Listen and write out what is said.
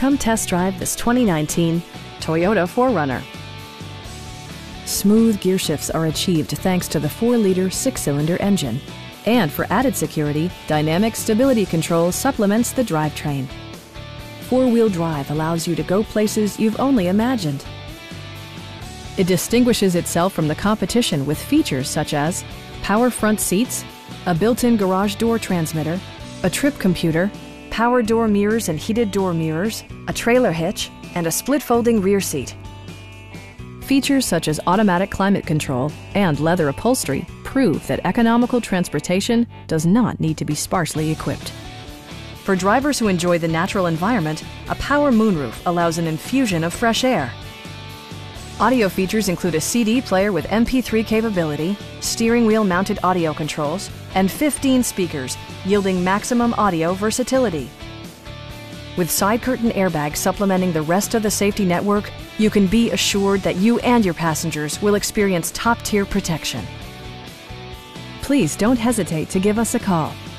Come test drive this 2019 Toyota 4Runner. Smooth gear shifts are achieved thanks to the 4-liter 6-cylinder engine. And for added security, dynamic stability control supplements the drivetrain. 4-wheel drive allows you to go places you've only imagined. It distinguishes itself from the competition with features such as power front seats, a built-in garage door transmitter, a trip computer, power door mirrors and heated door mirrors, a trailer hitch, and a split-folding rear seat. Features such as automatic climate control and leather upholstery prove that economical transportation does not need to be sparsely equipped. For drivers who enjoy the natural environment, a power moonroof allows an infusion of fresh air. Audio features include a CD player with MP3 capability, steering wheel mounted audio controls, and 15 speakers, yielding maximum audio versatility. With side curtain airbags supplementing the rest of the safety network, you can be assured that you and your passengers will experience top-tier protection. Please don't hesitate to give us a call.